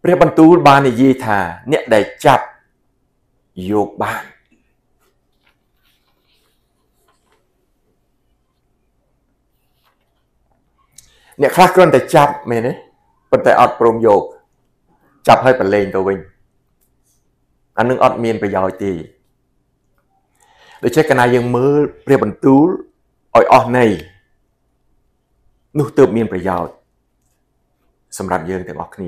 ព្រះបន្ទូលបាននិយាយថាអ្នកដែលចាប់យកបានអ្នកខ្លះគ្រាន់តែចាប់មែនទេប៉ុន្តែអត់ព្រមយកចាប់ឲ្យប្រឡែងទៅវិញអានឹងអត់មានប្រយោជន៍ទេដូច្នេះកាលណាយើងមើលព្រះបន្ទូលឲ្យអស់ន័យនោះទើបមានប្រយោជន៍សម្រាប់យើងទាំងអស់គ្នា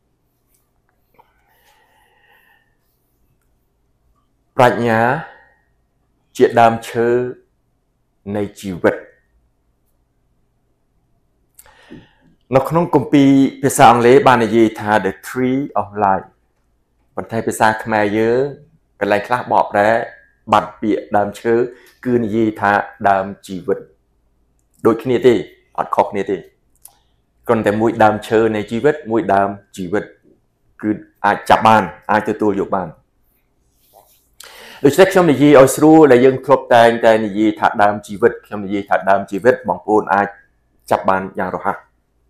ប្រាជ្ញាជាដើមឈើនៃជីវិតនៅក្នុងគម្ពីរភាសាអង់គ្លេសបាននិយាយថា the tree of life ប៉ុន្តែភាសាខ្មែរយើងកន្លែងខ្លះបកប្រែបាត់ពាក្យដើមឈើគឺនិយាយថាដើមជីវិតដូចគ្នាទេអត់ខុសគ្នាទេគ្រាន់តែមួយដើមឈើនៃជីវិតមួយដើមជីវិតគឺអាចចាប់បានអាចទទួលយកបានដូច្នេះខ្ញុំនិយាយឲ្យស្រួលដែលយើងធ្លាប់តែនិយាយថាដើមជីវិតខ្ញុំនិយាយថាដើមជីវិតបងប្អូនអាចចាប់បានយ៉ាងរហ័ស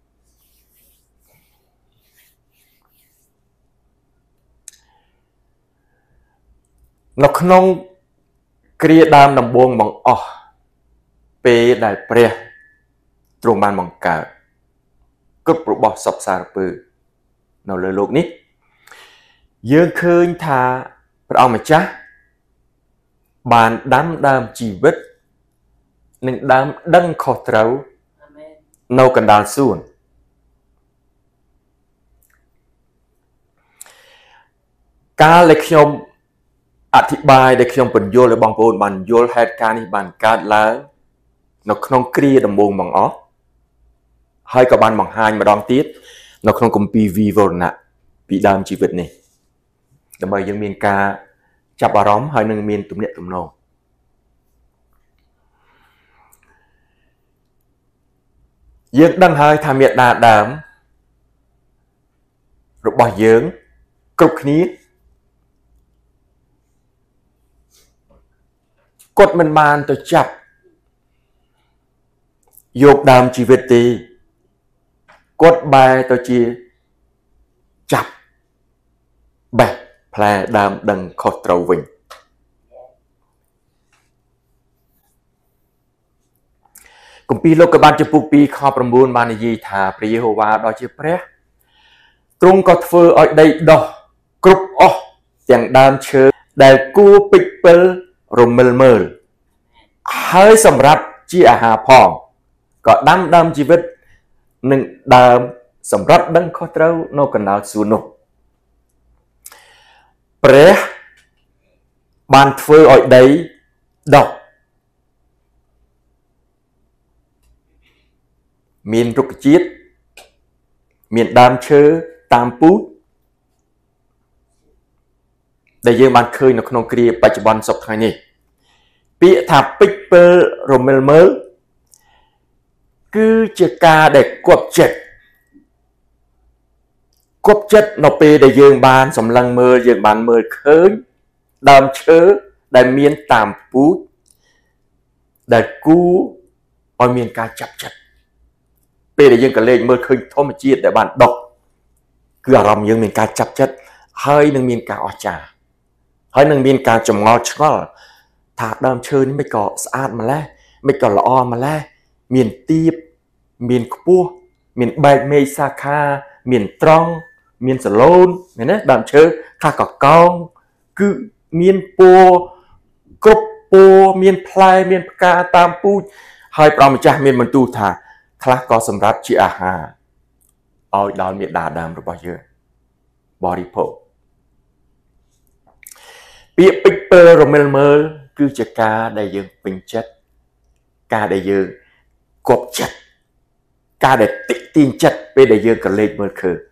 នៅក្នុងគ្រាដើមដំបូងបង្អស់ពេលដែលព្រះទ្រង់បានបង្កើតគ្រប់របស់សពសារពើនៅលើលោកនេះយើងឃើញថាព្រះអង្គម្ចាស់បានដាំដើមជីវិតនិងដើមដឹងខុសត្រូវនៅកណ្ដាលសួនកាលដែលខ្ញុំអធិប្បាយដែលខ្ញុំបញ្យល់ឲ្យបងប្អូនបានយល់ហេតុការណ៍នេះបានកើតឡើងនៅក្នុងគ្រាដំបូងបង្អស់ហើយក៏បានបង្ហាញម្ដងទៀតនៅក្នុងគម្ពីរវិវរណៈពីដើមជីវិតនេះដើម្បីយើងមានការចាប់អារម្មណ៍ហើយនឹងមានទំនាក់ទំនងយើងដឹងហើយថាមេដាដើមរបស់យើងគ្រប់គ្នាគាត់មិនបានទៅចាប់យកដើមជីវិតទេគាត់បែរទៅជាចាប់បេះផ្លែដើមដឹងខុសត្រូវវិញគម្ពីរលោកុបាទចំពុក2ខ9បាននិយាយថាព្រះយេហូវ៉ាដ៏ជាព្រះទ្រង់ក៏ធ្វើឲ្យដីដុះគ្រប់អស់ទាំងដើមឈើដែលគួរពេចពិលរមិលមើលហើយសម្រាប់ជាអាហារផងក៏ដាំដើមជីវិតនិងដើមសម្រាប់ដឹងខុសត្រូវនៅកណ្ដាលសួននោះព្រះបានធ្វើឲ្យដីដុះមានរុក្ខជាតិមានដើមឈើតាមពូជដែលយើងបានឃើញនៅក្នុងគ្រាបច្ចុប្បន្នសពថ្ងៃនេះពាក្យថាពេចពិលរមិលមើលគឺជាការដែលគប់ចិត្តនៅពេលដែលយើងបានសម្លឹងមើលយើងបានមើលឃើញដើមឈើដែលមានតាមពូជដែលគួរឲ្យមានការចាប់ចិត្តពេលដែលយើងក៏លេចមើលឃើញធម្មជាតិដែលបានដុះគឺអារម្មណ៍យើងមានការចាប់ចិត្តហើយនឹងមានការអស្ចារ្យហើយនឹងមានការចម្ងល់ឆ្ងល់ថាដើមឈើនេះមិនក៏ស្អាតម្ល៉េះមិនក៏ល្អម្ល៉េះមានទៀបមានខ្ពស់មានបែកមេឃសាខាមានត្រង់មានសឡូនមែនទេដើមឈើខ្លះក៏កោងគឺមានពណ៌គ្រប់ពណ៌មានផ្លែមានផ្កាតាមពូជហើយព្រះម្ចាស់មានបន្ទូលថាខ្លះក៏សម្រាប់ជាអាហារឲ្យដល់មេដាដើមរបស់យើងបរិភោគពាក្យពេចពិលរមិលមើលគឺជាការដែលយើងពេញចិត្តការដែលយើងគប់ចិត្តការដែលតិចទៀងចិត្តពេលដែលយើងក៏លេចមើលឃើញ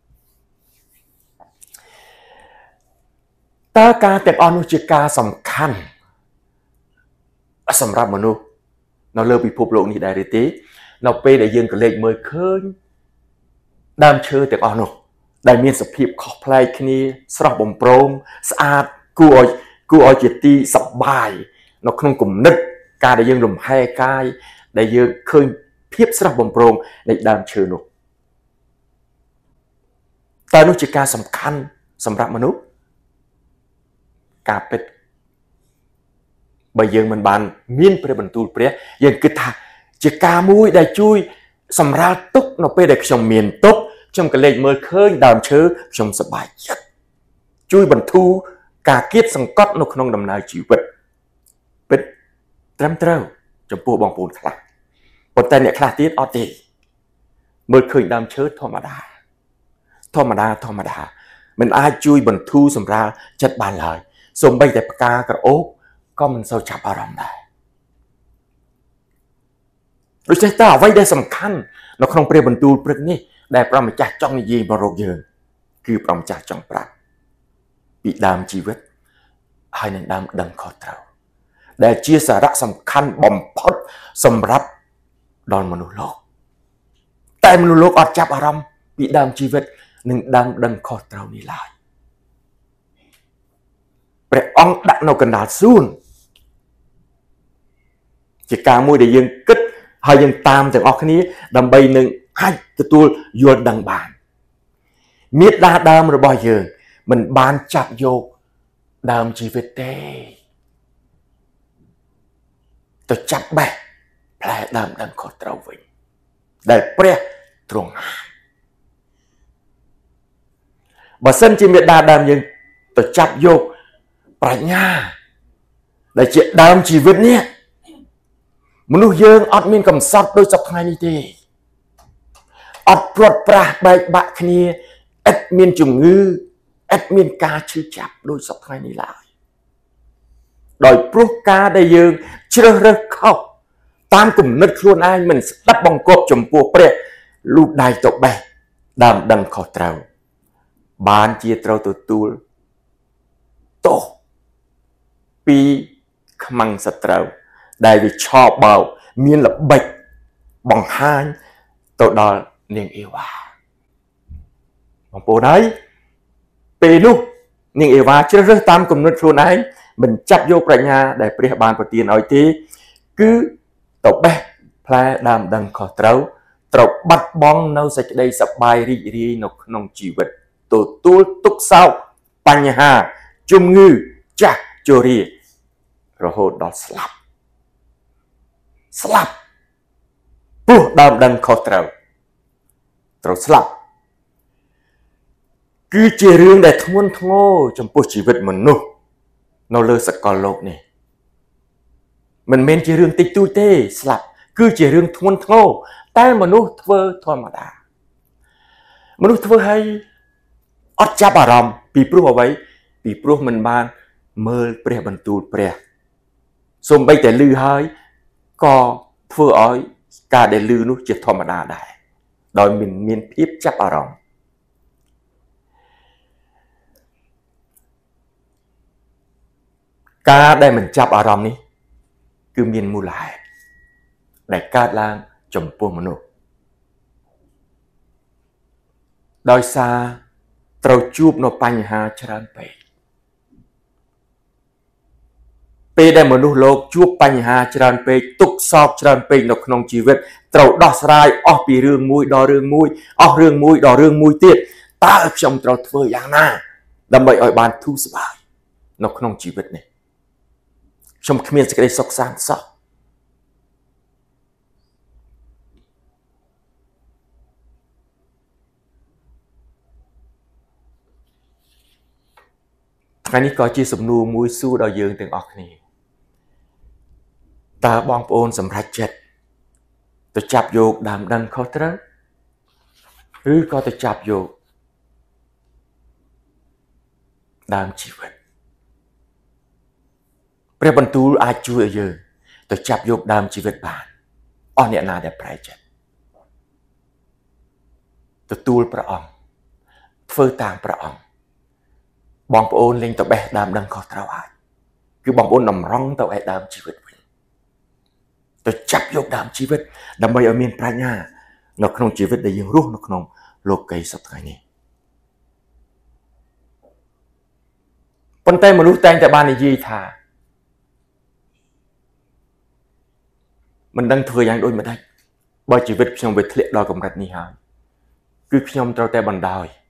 តើការទាំងអស់នោះជាការសំខាន់សម្រាប់មនុស្សនៅលើពិភពលោកនេះដែរទេនៅពេលដែលយើងក៏លេចមើលឃើញដើមឈើទាំងអស់នោះដែលមានសភាពខុសប្លែកគ្នាស្រស់បំព្រងស្អាតគួរឲ្យជាទីសប្បាយនៅក្នុងគំនិតការដែលយើងលំហែកាយដែលយើងឃើញភាពស្រស់បំព្រងនៃដើមឈើនោះតើនោះជាការសំខាន់សម្រាប់មនុស្សការពិតបើយើងមិនបានមានព្រះបន្ទូលព្រះយើងគិតថាជាការមួយដែលជួយសម្រាលទុក្ខនៅពេលដែលខ្ញុំមានទុក្ខខ្ញុំក៏លេចមើលឃើញដើមឈើខ្ញុំសប្បាយចិត្តជួយបន្ធូរការគៀបសង្កត់នៅក្នុងដំណើរជីវិតពិតត្រឹមត្រូវចំពោះបងប្អូនខ្លះប៉ុន្តែអ្នកខ្លះទៀតអត់ទេមើលឃើញដើមឈើធម្មតាមិនអាចជួយបន្ធូរសម្រាលចិត្តបានឡើយសូម្បីតែផ្កាក្រអូបក៏មិនសូវចាប់អារម្មណ៍ដែរដូច្នេះតើអ្វីដែលសំខាន់នៅក្នុងព្រះបន្ទូលព្រឹកនេះដែលព្រះម្ចាស់ចង់និយាយបរោគយើងគឺព្រះម្ចាស់ចង់ប្រាប់ពីដើមជីវិតហើយនឹងដើមដឹងខុសត្រូវដែលជាសារៈសំខាន់បំផុតសម្រាប់ដល់មនុស្សលោកតែមនុស្សលោកអត់ចាប់អារម្មណ៍ពីដើមជីវិតនិងដើមដឹងខុសត្រូវនេះឡើយព្រះអង្គដាក់នៅកណ្ដាលសួនជាការមួយដែលយើងគិតហើយយើងតាមទាំងអស់គ្នាដើម្បីនឹងអាចទទួលយល់ដឹងបានមេត្តាដើមរបស់យើងមិនបានចាប់យកដើមជីវិតទេទៅចាប់បេះផ្លែដើមដឹងខុសត្រូវវិញដែលព្រះទ្រង់ហាមបើសិនជាមេត្តាដើមយើងទៅចាប់យកប្រាជ្ញាដែលជាដើមជីវិតនេះមនុស្សយើងអត់មានកំសត់ដូចសពថ្ងៃនេះទេអត់ព្រាត់ប្រាសបែកបាក់គ្នាឥតមានជំងឺឥតមានការឈឺចាប់ដូចសពថ្ងៃនេះឡើយដោយព្រោះការដែលយើងជ្រើសរើសខុសតាមគំនិតខ្លួនឯងមិនស្ដាប់បង្គាប់ចំពោះព្រះលូកដៃទៅបេះដើមដឹងខុសត្រូវបានជាត្រូវទទួលទោសពីខ្មាំងសត្រូវដែលវាឆោបបោកមានល្បិចបង្ហាញទៅដល់នាងអេវ៉ាបងប្អូនហើយពេលនោះនាងអេវ៉ាជ្រើសរើសតាមគំនិតខ្លួនឯងមិនចាប់យកប្រាជ្ញាដែលព្រះបានប្រទានឲ្យទេគឺទៅបេះផ្លែដើមដឹងខុសត្រូវបាត់បង់នៅសេចក្តីសប្បាយរីករាយនៅក្នុងជីវិតទទួលទុក្ខសោកបញ្ហាជំងឺចាស់ជរារហូតដល់ស្លាប់ព្រោះដើមដឹងខុសត្រូវស្លាប់គឺជារឿងដែលធ្ងន់ធ្ងរចំពោះជីវិតមនុស្សនៅលើសកលលោកនេះមិនមែនជារឿងតិចតួចទេស្លាប់គឺជារឿងធ្ងន់ធ្ងរតែមនុស្សធ្វើធម្មតាមនុស្សធ្វើឲ្យអត់ចាប់អារម្មណ៍ពីព្រោះអ្វីពីព្រោះមិនបានមើលព្រះបន្ទូលព្រះសូម្បីតែឮហើយក៏ធ្វើឲ្យការដែលឮនោះជាធម្មតាដែរដោយមិនមានភាពចាប់អារម្មណ៍ការដែលមិនចាប់អារម្មណ៍នេះគឺមានមូលហេតុដែលកើតឡើងចំពោះមនុស្សដោយសារត្រូវជួបនៅបញ្ហាច្រើនពេកពេលដែលមនុស្សលោកជួបបញ្ហាច្រើនពេកទុក្ខសោកច្រើនពេកនៅក្នុងជីវិតត្រូវដោះស្រាយអស់ពីរឿងមួយដល់រឿងមួយអស់រឿងមួយដល់រឿងមួយទៀតតើខ្ញុំត្រូវធ្វើយ៉ាងណាដើម្បីឲ្យបានធូរស្បើយនៅក្នុងជីវិតនេះខ្ញុំគ្មានសេចក្តីសុខសាន្តសោះថ្ងៃនេះក៏ជាសំណួរមួយសួរដល់យើងទាំងអស់គ្នាតើបងប្អូនសម្រេចចិត្តទៅចាប់យកដើមដឹងខុសត្រូវឬក៏ទៅចាប់យកដើមជីវិតព្រះបន្ទូលអាចជួយឲ្យយើងទៅចាប់យកដើមជីវិតបានអស់អ្នកណាដែលប្រែចិត្តទទួលព្រះអង្គធ្វើតាមព្រះអង្គបងប្អូនលេងទៅបេះដើមដឹងខុសត្រូវហើយគឺបងប្អូនតម្រង់ទៅឯដើមជីវិតវិញទៅចាប់យកដើមជីវិតដើម្បីឲ្យមានប្រាជ្ញានៅក្នុងជីវិតដែលយើងរស់នៅក្នុងលោកីសប្តាហ៍នេះប៉ុន្តែមនុស្សតែងតែបាននិយាយថាមិនដឹងធ្វើយ៉ាងដូចម្ដេចបើជីវិតខ្ញុំវាធ្លាក់ដល់កម្រិតនេះហើយគឺខ្ញុំត្រូវតែបណ្ដោយ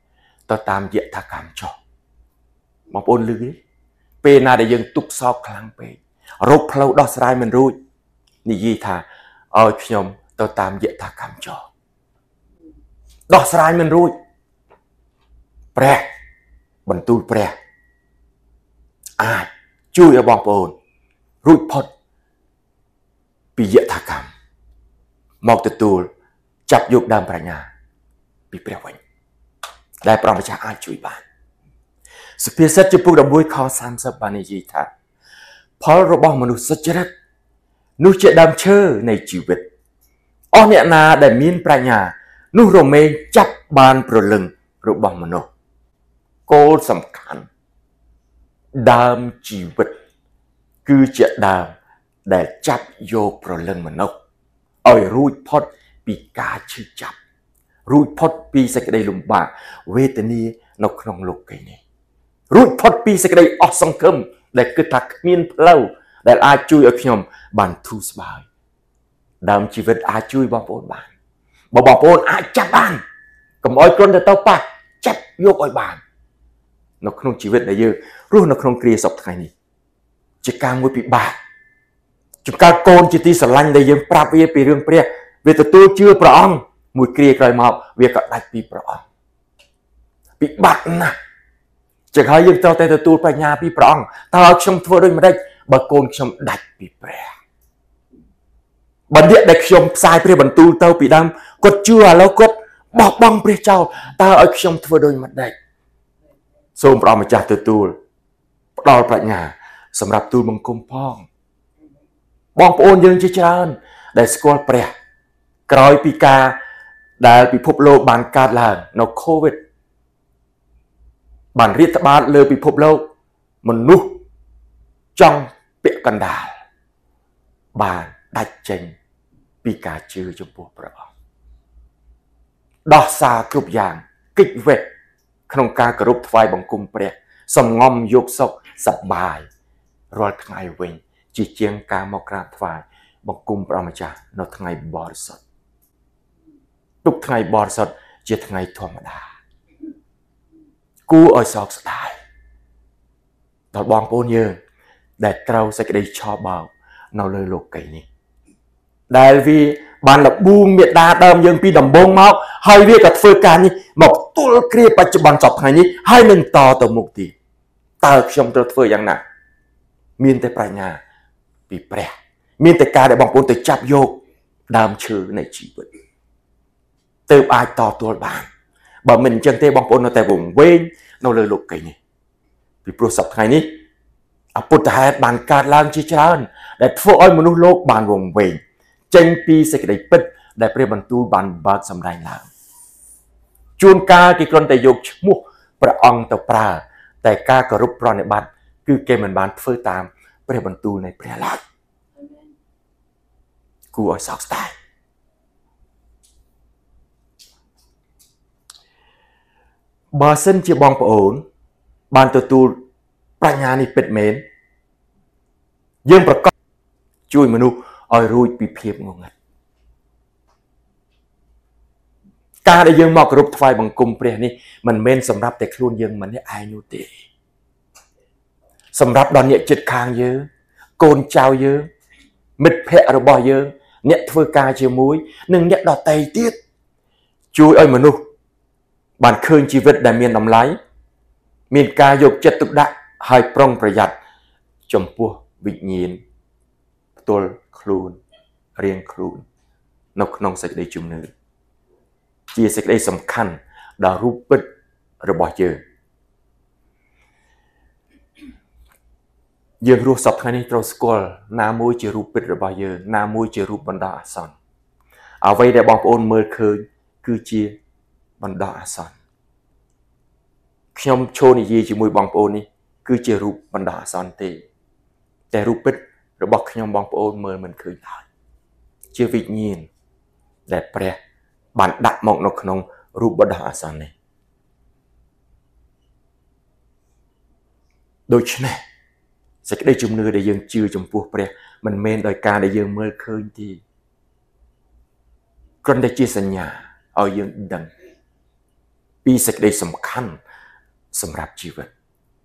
ទៅតាមយថាកម្មចុះបងប្អូនលឺទេពេលណាដែលយើងទុកសោកខ្លាំងពេករោគផ្លូវដោះស្រាយមិនរួចនិយាយថាឲ្យខ្ញុំទៅតាមយថាកម្មចុះដោះស្រាយមិនរួចព្រះបន្ទូលព្រះអាចជួយឲ្យបងប្អូនរួចផុតពីយថាកម្មមកទទួលចាប់យកដើមប្រាជ្ញាពីព្រះវិញដែលព្រះម្ចាស់អាចជួយបានសុភាសិតចំពុក11ខ30បាននិយាយថាផលរបស់មនុស្សសុចរិតនោះជាដើមឈើនៃជីវិតអស់អ្នកណាដែលមានប្រាជ្ញានោះរមែងចាប់បានព្រលឹងរបស់មនុស្សគោលសំខាន់ដើមជីវិតគឺជាដើមដែលចាប់យកព្រលឹងមនុស្សឲ្យរួចផុតពីការឈឺចាប់រួចផុតពីសេចក្តីលំបាកវេទនានៅក្នុងលោកនេះរួចផុតពីសេចក្តីអស់សង្ឃឹមដែលគិតថាគ្មានផ្លូវដែលអាចជួយឲ្យខ្ញុំបានធូរស្បើយដើមជីវិតអាចជួយបងប្អូនបានបើបងប្អូនអាចចាប់បានកុំឲ្យគ្រាន់តែទៅប៉ះចាប់យកឲ្យបាននៅក្នុងជីវិតដែលយើងរស់នៅក្នុងគ្រាសពថ្ងៃនេះជាការមួយពិបាកជួនកាលកូនជាទីស្រឡាញ់ដែលយើងប្រាប់វាពីរឿងព្រះវាទទួលជឿព្រះអង្គមួយគ្រាក្រោយមកវាក៏ដាច់ពីព្រះអង្គពិបាកណាស់ចឹងហើយយើងត្រូវតែទទួលបញ្ញាពីព្រះអង្គតើឲ្យខ្ញុំធ្វើដូចម្ដេចបើកូនខ្ញុំដាច់ពីព្រះបើអ្នកដែលខ្ញុំផ្សាយព្រះបន្ទូលទៅពីដើមគាត់ជឿឥឡូវគាត់បោះបង់ព្រះចោលតើឲ្យខ្ញុំធ្វើដូចម្ដេចសូមព្រះម្ចាស់ទទួលផ្ដល់ប្រាជ្ញាសម្រាប់ទូលបង្គំផងបងប្អូនយើងជាច្រើនដែលស្គាល់ព្រះក្រោយពីការដែលពិភពលោកបានកើតឡើងនៅ COVID បានរាតត្បាតលើពិភពលោកមនុស្សចង់ពាក់កណ្ដាលបានដាច់ចេញពីការជឿចំពោះព្រះអង្គដោះសារគ្រប់យ៉ាងកិច្ចវេះក្នុងការគោរពថ្វាយបង្គំព្រះសំងំយកសុខសប្បាយរាល់ថ្ងៃវិញជាជាងការមកក្រាបថ្វាយបង្គំព្រះម្ចាស់នៅថ្ងៃបរិសុទ្ធទុកថ្ងៃបរិសុទ្ធជាថ្ងៃធម្មតាគួរឲ្យសោកស្ដាយដល់បងប្អូនយើងដែលត្រូវសេចក្តីឆោបោកនៅលើលោកីយ៍នេះដែលវាបានលបួងមេដាដើមយើងពីដំបូងមកហើយវាក៏ធ្វើការនេះមកទល់គ្រាបច្ចុប្បន្នសពថ្ងៃនេះហើយនឹងតទៅមុខទៀតតើខ្ញុំត្រូវធ្វើយ៉ាងណាមានតែប្រាជ្ញាពីព្រះមានតែការដែលបងប្អូនទៅចាប់យកដើមឈើនៃជីវិតទើបអាចតទួលបានបើមិនអញ្ចឹងទេបងប្អូននៅតែវង្វេងនៅលើលោកីយ៍នេះពីព្រោះសប្តាហ៍នេះអពុទ្ធហេតុបានកើតឡើងជាច្រើនដែលធ្វើឲ្យមនុស្សលោកបានវង្វេងចេញពីសេចក្តីពិតដែលព្រះបន្ទូលបានបើកសម្ដែងឡើងជួនកាលគេគ្រាន់តែយកឈ្មោះព្រះអង្គទៅប្រើតែការគោរពប្រណិប័តគឺគេមិនបានធ្វើតាមព្រះបន្ទូលនៃព្រះឡើយគួរឲ្យសោកស្ដាយបើសិនជាបងប្អូនបានទទួលប្រាជ្ញានេះពិតមែនយើងប្រកាសជួយមនុស្សឲ្យរួចពីភាពងងឹតការដែលយើងមកគោរពថ្វាយបង្គំព្រះនេះមិនមែនសម្រាប់តែខ្លួនយើងម្នាក់ឯងនោះទេសម្រាប់ដល់អ្នកជិតខាងយើងកូនចៅយើងមិត្តភ័ក្តិរបស់យើងអ្នកធ្វើការជាមួយនិងអ្នកដទៃទៀតជួយឲ្យមនុស្សបានឃើញជីវិតដែលមានតម្លៃមានការយកចិត្តទុកដាក់ហើយប្រុងប្រយ័ត្នចំពោះវិញ្ញាណផ្ទាល់ខ្លួនរៀងខ្លួននៅក្នុងសេចក្តីជំនឿជាសេចក្តីសំខាន់ដល់រូបពិតរបស់យើងរស់សពថ្ងៃនេះត្រូវស្គាល់ណាមួយជារូបពិតរបស់យើងណាមួយជារូបបណ្ដោះអាសន្នអ្វីដែលបងប្អូនមើលឃើញគឺជាបណ្ដោះអាសន្នខ្ញុំចូលនិយាយជាមួយបងប្អូននេះគឺជារូបបណ្ដោះអាសន្នទេតែរូបពិតរបស់ខ្ញុំបងប្អូនមើលមិនឃើញឡើយជាវិញ្ញាណដែលព្រះបានដាក់មកនៅក្នុងរូបបណ្ដោះអាសន្ននេះដូច្នេះសេចក្តីជំនឿដែលយើងជឿចំពោះព្រះមិនមែនដោយការដែលយើងមើលឃើញទេគ្រាន់តែជាសញ្ញាឲ្យយើងដឹងពីសេចក្តីសំខាន់សម្រាប់ជីវិត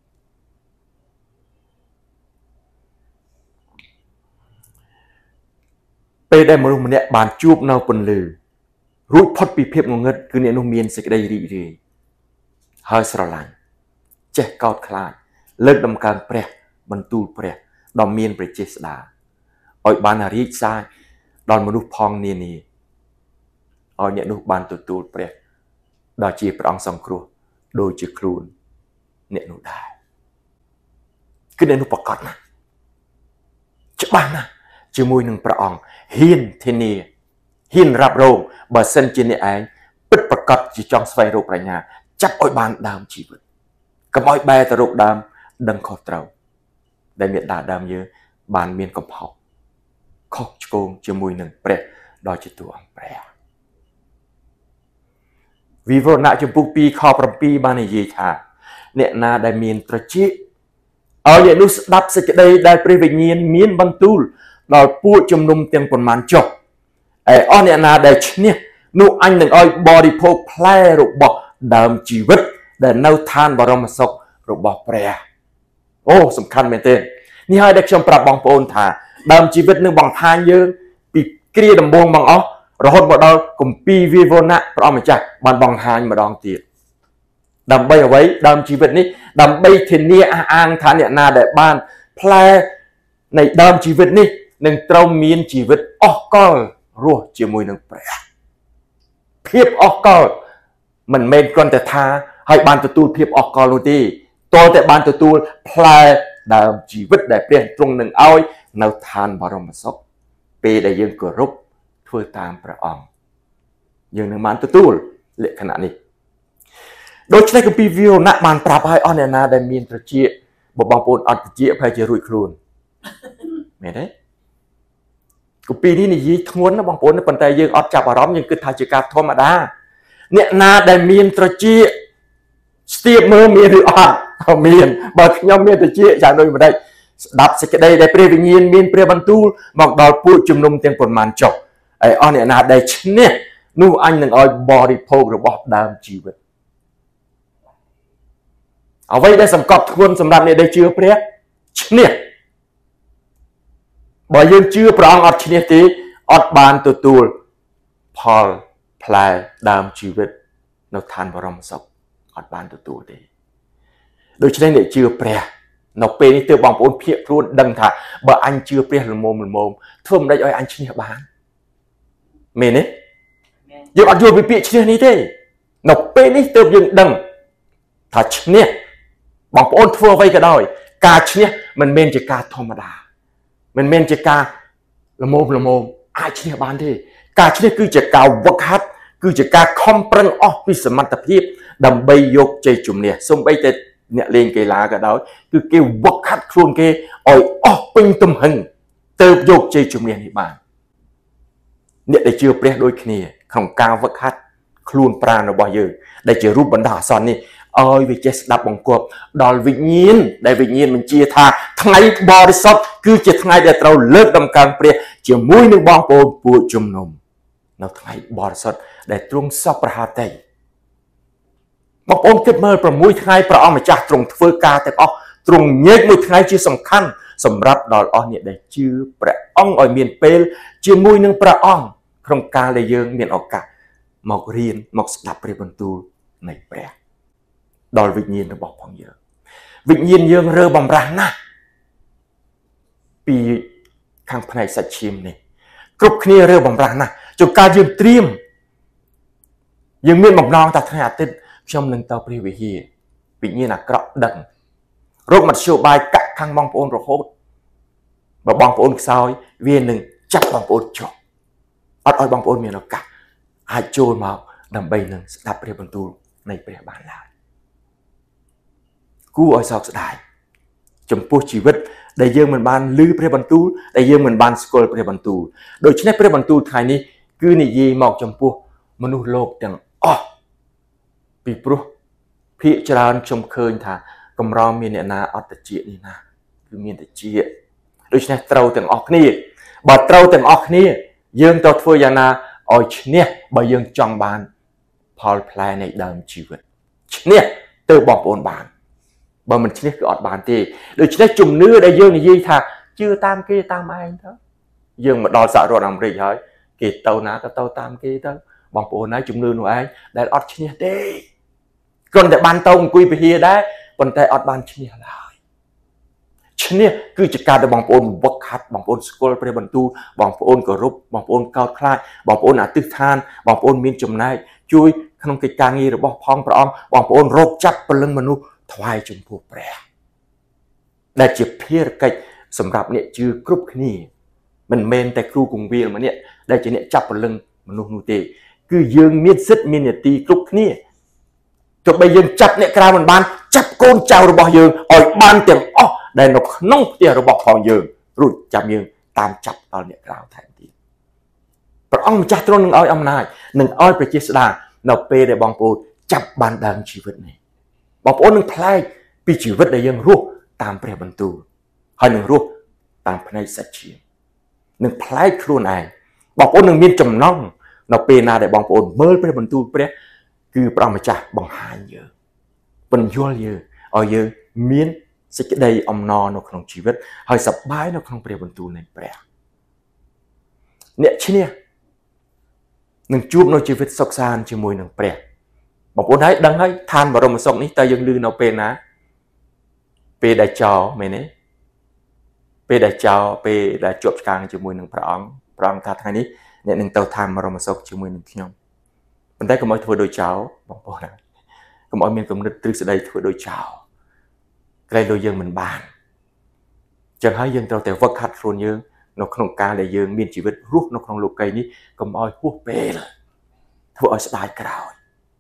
ពេលដែលមនុស្សម្នាក់បានជួបនៅពន្លឺរួចផុតពីភាពងងឹតគឺអ្នកនោះមានសេចក្តីរីករាយហើយស្រឡាញ់ចេះកោតខ្លាចលើកដំកើងព្រះបន្ទូលព្រះដ៏មានព្រះចេស្តាឲ្យបានរីកសាយដល់មនុស្សផងនានាឲ្យអ្នកនោះបានទទួលព្រះដ៏ជាព្រះអង្គសង្គ្រោះដូចជាខ្លួនអ្នកនោះដែរគឺអ្នកនោះប្រកបណាស់ច្បាស់ណាស់ជាមួយនឹងព្រះអង្គហ៊ានធានាហ៊ានរ៉ាប់រងបើសិនជាអ្នកឯងពិតប្រកបជាចង់ស្វែងរកប្រាជ្ញាចាប់ឲ្យបានដើមជីវិតកុំឲ្យបែរទៅរកដើមដឹងខុសត្រូវដែលមេដាដើមយើងបានមានកំហុសខុសឆ្គងជាមួយនឹងព្រះដ៏ជាតួអង្គព្រះវិវរណៈចំពុក2ខ7បាននិយាយថាអ្នកណាដែលមានត្រចៀកឲ្យអ្នកនោះស្ដាប់សេចក្តីដែលព្រះវិញ្ញាណមានបន្ទូលដល់ពួកជំនុំទាំងប៉ុន្មានចុះឯអស់អ្នកណាដែលឈ្នះនោះអញនឹងឲ្យបរិភោគផ្លែរបស់ដើមជីវិតដែលនៅឋានបរមសុខរបស់ព្រះអូសំខាន់មែនទេនេះហើយដែលខ្ញុំប្រាប់បងប្អូនថាដើមជីវិតនឹងបង្ហាញយើងពីគ្រាដំបូងបងអស់រហូតមកដល់គម្ពីរវិវរណៈព្រះអង្គម្ចាស់បានបង្ហាញម្ដងទៀតដើម្បីអ្វីដើមជីវិតនេះដើម្បីធានាអះអាងថាអ្នកណាដែលបានផ្លែនៃដើមជីវិតនេះនឹងត្រូវមានជីវិតអស់កលរស់ជាមួយនឹងព្រះភាពអស់កលមិនមែនគ្រាន់តែថាឲ្យបានទទួលភាពអស់កលនោះទេតើតែបានទទួលផ្លែដើមជីវិតដែលព្រះទ្រង់នឹងឲ្យនៅឋានបរមសុខពេលដែលយើងគោរពធ្វើតាមព្រះអង្គយើងនឹងបានទទួលលក្ខណៈនេះដូច្នេះគម្ពីរវិវរណៈបានប្រាប់ឲ្យអស់អ្នកណាដែលមានត្រចៀកបងប្អូនអត់ត្រចៀកប្រហែលជារួចខ្លួនមែនទេគម្ពីរនេះនិយាយធ្ងន់ណាបងប្អូនប៉ុន្តែយើងអត់ចាប់អារម្មណ៍យើងគិតថាជាការធម្មតាអ្នកណាដែលមានត្រចៀកស្ទាបមើលមានឬអត់មានបើខ្ញុំមានត្រចៀកយ៉ាងដូចម្ដេចស្ដាប់សេចក្តីដែលព្រះវិញ្ញាណមានព្រះបន្ទូលមកដល់ពួកជំនុំទាំងប៉ុន្មានចុះហើយអស់អ្នកណាដែលឈ្នះនោះអញនឹងឲ្យបរិភោគរបស់ដើមជីវិតអ្វីដែលសង្កត់ធ្ងន់សម្រាប់អ្នកដែលជឿព្រះឈ្នះបើយើងជឿព្រះអង្គអត់ឈ្នះទេអត់បានទទួលផលផ្លែដើមជីវិតនៅឋានបរមសុខអត់បានទទួលទេដូច្នេះអ្នកជឿព្រះនៅពេលនេះទើបបងប្អូនភាគខ្លួនដឹងថាបើអញជឿព្រះល្មមធ្វើមិនដេចឲ្យអញឈ្នះបានមែនទេយើងអត់យល់ពីពាក្យឈ្នះនេះទេនៅពេលនេះទើបយើងដឹងថាឈ្នះបងប្អូនធ្វើអ្វីក៏ដោយការឈ្នះមិនមែនជាការធម្មតាមិនមែនជាការល្មមអាចឈ្នះបានទេការឈ្នះគឺជាការវឹកហាត់គឺជាការខំប្រឹងអស់ពីសមត្ថភាពដើម្បីយកជ័យជំនះសូម្បីតែអ្នកលេងកីឡាក៏ដោយគឺគេវឹកហាត់ខ្លួនគេឲ្យអស់ពេញទំហឹងទើបយកជ័យជំនះនេះបានអ្នកដែលជឿព្រះដូចគ្នាក្នុងការវឹកហាត់ខ្លួនប្រាណរបស់យើងដែលជារូបបណ្ដោះអាសន្ននេះឲ្យវាចេះស្ដាប់បង្គាប់ដល់វិញ្ញាណដែលវិញ្ញាណបញ្ជាថាថ្ងៃបរិសុទ្ធគឺជាថ្ងៃដែលត្រូវលើកដំកើងព្រះជាមួយនឹងបងប្អូនពួកជំនុំនៅថ្ងៃបរិសុទ្ធដែលទ្រង់សពប្រហាតីបងប្អូនគិតមើល6ថ្ងៃព្រះអង្គម្ចាស់ទ្រង់ធ្វើការទាំងអស់ទ្រង់ញែកមួយថ្ងៃជាសំខាន់សម្រាប់ដល់អស់អ្នកដែលជឿព្រះអង្គឲ្យមានពេលជាមួយនឹងព្រះអង្គក្នុងកាលដែលយើងមានឱកាសមករៀនមកស្ដាប់ព្រះបន្ទូលនៃព្រះដល់វិញ្ញាណរបស់ផងយើងវិញ្ញាណយើងរើបំរាស់ណាស់ពីខាងផ្នែកសាច់ឈាមនេះគ្រប់គ្នារើបំរាស់ណាស់ជួនកាលយើងត្រៀមយើងមានបំណងថាថ្ងៃអាទិត្យខ្ញុំនឹងទៅព្រះវិហារវិញ្ញាណអាក្រក់ដឹងរោគមធ្យោបាយកាក់ខាងបងប្អូនរហូតបើបងប្អូនខ្សោយវានឹងចាប់បងប្អូនចុះអត់ឲ្យបងប្អូនមានឱកាសអាចចូលមកដើម្បីនឹងស្ដាប់ព្រះបន្ទូលនៃព្រះបានឡើយគួរឲ្យសោកស្ដាយចំពោះជីវិតដែលយើងមិនបានឮព្រះបន្ទូលដែលយើងមិនបានស្គាល់ព្រះបន្ទូលដូច្នេះព្រះបន្ទូលថ្ងៃនេះគឺនិយាយមកចំពោះមនុស្សលោកទាំងអស់ពីព្រោះភាគច្រើនខ្ញុំឃើញថាកម្រមានអ្នកណាអត់តិចនេះណាគឺមានតិចដូច្នេះត្រូវទាំងអស់គ្នាបើត្រូវទាំងអស់គ្នាយើងទៅធ្វើយ៉ាងណាឲ្យឈ្នះបើយើងចង់បានផលផ្លែនៃដើមជីវិតនេះទៅបងប្អូនបានបើមិនឈ្នះគឺអត់បានទេដូច្នេះជំនឿដែលយើងនិយាយថាជឿតាមគេតាមឯងទៅយើងមកដល់សហរដ្ឋអាមេរិកហើយគេទៅណាក៏ទៅតាមគេទៅបងប្អូនហើយជំនឿនោះឯងដែលអត់ឈ្នះទេគ្រាន់តែបានទៅអង្គុយពហិដែរប៉ុន្តែអត់បានឈ្នះឡើយឈ្នះគឺជាការដែលបងប្អូនវឹកហាត់បងប្អូនស្គាល់ព្រះបន្ទូលបងប្អូនគោរពបងប្អូនកោតខ្លាចបងប្អូនអធិដ្ឋានបងប្អូនមានចំណែកជួយក្នុងកិច្ចការងាររបស់ផងព្រះអង្គបងប្អូនរកចាប់ព្រលឹងមនុស្សថ្វាយចំពោះព្រះដែលជាភារកិច្ចសម្រាប់អ្នកជឿគ្រប់គ្នាមិនមែនតែគ្រូគង្វាលម្នាក់ដែលជាអ្នកចាប់ព្រលឹងមនុស្សនោះទេគឺយើងមានសិទ្ធិមាននាទីគ្រប់គ្នាទោះបីយើងចាប់អ្នកក្រៅមិនបានចាប់កូនចៅរបស់យើងឲ្យបានទាំងអស់ដែលនៅក្នុងផ្ទះរបស់ផងយើងរួចចាំយើងតាមចាប់ដល់អ្នកក្រៅថែមទៀតព្រះអង្គម្ចាស់ទ្រង់នឹងឲ្យអំណាចនឹងឲ្យប្រជាស្ដានៅពេលដែលបងប្អូនចាប់បានដើមជីវិតនេះបងប្អូននឹងប្លែកពីជីវិតដែលយើងរស់តាមព្រះបន្ទូលហើយនឹងរស់តាមផ្នែកសច្ចានឹងប្លែកខ្លួនឯងបងប្អូននឹងមានចំណងនៅពេលណាដែលបងប្អូនមើលព្រះបន្ទូលព្រះគឺព្រះម្ចាស់បង្ហាញយើងពន្យល់យើងឲ្យយើងមានសេចក្តីអំណរនៅក្នុងជីវិតហើយសប្បាយនៅក្នុងព្រះបន្ទូលនៃព្រះអ្នកឈ្នះនឹងជួបនៅជីវិតសុខសាន្តជាមួយនឹងព្រះបងប្អូនហើយដឹងហើយឋានបរមសុខនេះតើយើងឮនៅពេលណាពេលដែលចោលមែនទេពេលដែលចោលពេលដែលជាប់ឆ្កាងជាមួយនឹងព្រះអង្គថាថ្ងៃនេះអ្នកនឹងទៅឋានបរមសុខជាមួយនឹងខ្ញុំប៉ុន្តែកុំឲ្យធ្វើដូចចោលបងប្អូនកុំឲ្យមានគំនិតទ្រឹស្ដីធ្វើដូចចោលក្រែងដូចយើងមិនបានចឹងហើយយើងត្រូវតែវឹកហាត់ខ្លួនយើងនៅក្នុងការដែលយើងមានជីវិតរស់នៅក្នុងលោកីយ៍នេះកុំឲ្យហួសពេលធ្វើឲ្យស្ដាយក្រោយ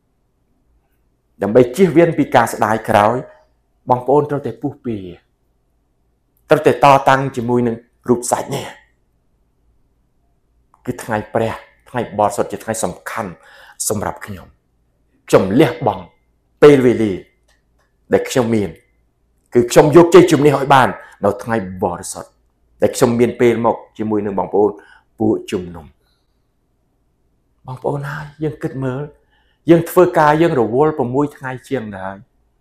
ដើម្បីជៀសវាងពីការស្ដាយក្រោយបងប្អូនត្រូវតែពុះពៀត្រូវតែតតាំងជាមួយនឹងរូបសាច់នេះគឺថ្ងៃព្រះថ្ងៃបរិសុទ្ធជាថ្ងៃសំខាន់សម្រាប់ខ្ញុំលះបង់ពេលវេលាដែលខ្ញុំមានគឺខ្ញុំយកជ័យជំនះឲ្យបាននៅថ្ងៃបរិសុទ្ធដែលខ្ញុំមានពេលមកជាមួយនឹងបងប្អូនពួកជំនុំបងប្អូនហើយយើងគិតមើលយើងធ្វើការយើងរវល់6ថ្ងៃជាងដែរ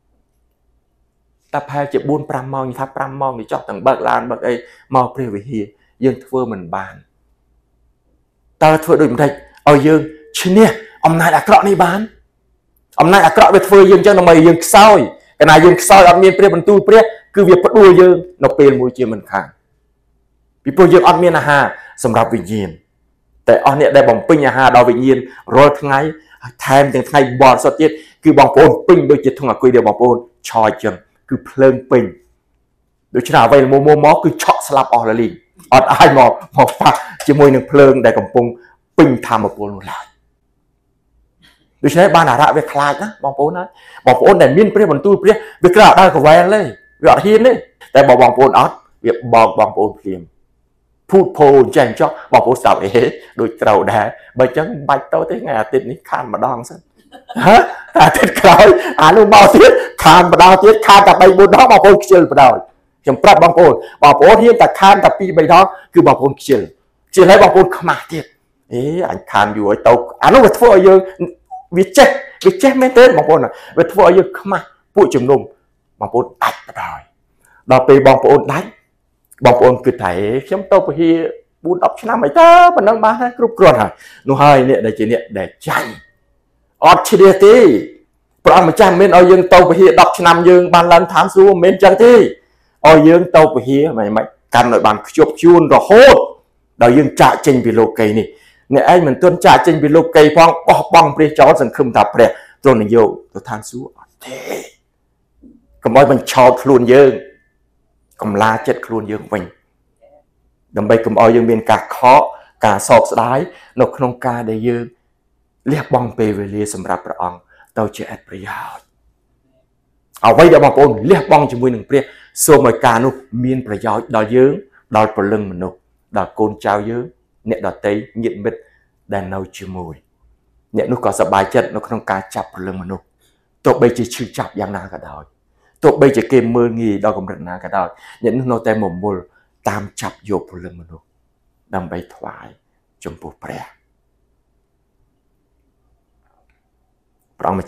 តែប្រហែលជា 4-5 ម៉ោងថា5ម៉ោងនេះចោះទាំងបើកឡានបើកអីមកព្រះវិហារយើងធ្វើមិនបានតើធ្វើដូចមិនដែរឲ្យយើងឈ្នះអំណាចអាក្រក់នេះបានអំណាចអាក្រក់វាធ្វើយើងចឹងដើម្បីយើងខ្សោយកាលណាយើងខ្សោយអត់មានព្រះបន្ទូលព្រះគឺវាផ្ដួលយើងនៅពេលមួយជាមិនខានពីព្រោះយើងអត់មានអាហារសម្រាប់វិញ្ញាណតែអស់អ្នកដែលបំពេញអាហារដល់វិញ្ញាណរាល់ថ្ងៃថែមទាំងថ្ងៃបរិសុទ្ធទៀតគឺបងប្អូនពេញដូចជាធុងអាគុយដែលបងប្អូនឆោយចឹងគឺភ្លើងពេញដូច្នេះអ្វីមកគឺឆក់ស្លាប់អស់លលីងអត់អាចមកប៉ះជាមួយនឹងភ្លើងដែលកំពុងពេញធម្មពលនោះឡើយដូច្នេះបានអារៈវាខ្លាចណាបងប្អូនណាបងប្អូនដែលមានព្រះបន្ទូលព្រះវាក្រៅដើរកវែលទេវាអត់ហ៊ានទេតែបើបងប្អូនអត់វាបោកបងប្អូនភ្លាមភូតភោចេះចុះបងប្អូនស្ដាប់ដូចត្រូវដែរបើអញ្ចឹងបាច់ទៅទេថ្ងៃអាទិត្យនេះខានម្ដងសិនអាទិត្យក្រោយអានោះមកទៀតខានម្ដងទៀតខានតែ 3-4 ដងបងប្អូនខ្ជិលបដ ாய் ខ្ញុំប្រាប់បងប្អូនហ៊ានតែខានតែ 2-3 ដងគឺបងប្អូនខ្ជិលហើយបងប្អូនខ្មាស់ទៀតអញខានយូរឲ្យទៅអានោះវាធ្វើឲ្យយើងវាចេះមែនទេបងប្អូនវាធ្វើឲ្យយើងខ្មាស់ពួកជំនុំបងប្អូនដាច់បដ ாய் ដល់ពេលបងប្អូនដាច់បងប្អូនគិតថាខ្ញុំទៅពហិ 4-10 ឆ្នាំអីតើប៉ុណ្ណឹងបានហើយគ្រប់គ្រាន់ហើយនោះហើយអ្នកដែលជាអ្នកដែលចាញ់អត់ឈ្នះទេព្រះអង្គម្ចាស់មិនមែនឲ្យយើងទៅពហិ 10 ឆ្នាំយើងបានឡើងឋានសួគ៌មិនមែនចឹងទេឲ្យយើងទៅពហិមិនកាន់ឲ្យបានខ្ជាប់ខ្ជួនរហូតដល់យើងចាកចេញពីលោកីយ៍នេះអ្នកឯងមិនទាន់ចាកចេញពីលោកីយ៍ផងបោះបង់ព្រះចោលសង្ឃឹមថាព្រះទ្រង់នឹងយកទៅឋានសួគ៌អត់ទេកុំឲ្យបញ្ឆោតខ្លួនយើងកំឡាចិត្តខ្លួនយើងវិញដើម្បីកុំឲ្យយើងមានការខកការសោកស្ដាយនៅក្នុងការដែលយើងលះបង់ពេលវេលាសម្រាប់ព្រះអង្គទៅជាអត្ថប្រយោជន៍អ្វីដែលបងប្អូនលះបង់ជាមួយនឹងព្រះសូមឲ្យការនោះមានប្រយោជន៍ដល់យើងដល់ព្រលឹងមនុស្សដល់កូនចៅយើងអ្នកដទៃញាតិមិត្តដែលនៅជាមួយអ្នកនោះក៏សប្បាយចិត្តនៅក្នុងការចាប់ព្រលឹងមនុស្សទោះបីជាឈឺចាប់យ៉ាងណាក៏ដោយទោះបីជាគេមើលងាយដល់កម្រិតណាក៏ដោយអ្នកនោះនៅតែមមល់តាមចាប់យកព្រលឹងមនុស្សដើម្បីថ្វាយចំពោះព្រះអង្គម្ចាស់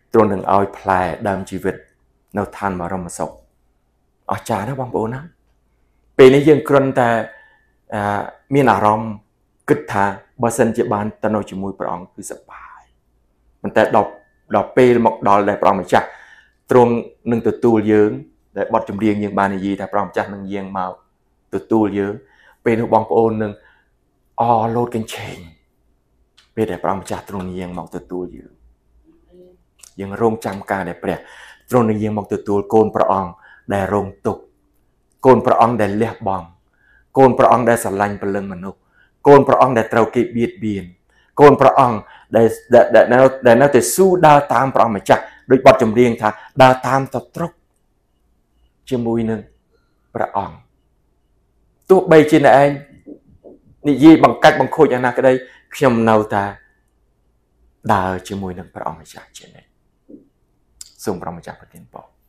ទ្រង់នឹងឲ្យផ្លែដើមជីវិតនៅឋានបរមសុខអស្ចារ្យណាស់បងប្អូនណាពេលនេះយើងគ្រាន់តែមានអារម្មណ៍គិតថាបើសិនជាបានទៅនៅជាមួយព្រះអង្គគឺសប្បាយប៉ុន្តែដល់ពេលមកដល់ដែលព្រះអង្គម្ចាស់ទ្រង់នឹងទទួលយើងដែលបទចម្រៀងយើងបាននិយាយថាព្រះអង្គម្ចាស់នឹងយាងមកទទួលយើងពេលនោះបងប្អូននឹងលោតកញ្ឆេងពេលដែលព្រះអង្គម្ចាស់ទ្រង់យាងមកទទួលយើងរងចាំការដែលព្រះទ្រង់នឹងយាងមកទទួលកូនព្រះអង្គដែលរងទុក្ខកូនព្រះអង្គដែលលះបង់កូនព្រះអង្គដែលស្រឡាញ់ព្រលឹងមនុស្សកូនព្រះអង្គដែលត្រូវគេបៀតបៀនកូនព្រះអង្គដែលនៅតែស៊ូដើរតាមព្រះអង្គម្ចាស់ដោយបទចម្រៀងថាដើរតាមទៅត្រុកជាមួយនឹងព្រះអង្គទោះបីជាអ្នកឯងនិយាយបង្កាច់បង្ខូចយ៉ាងណាក្តីខ្ញុំនៅតែដើរជាមួយនឹងព្រះអង្គម្ចាស់ជានិច្ចសូមព្រះម្ចាស់ប្រទានពរ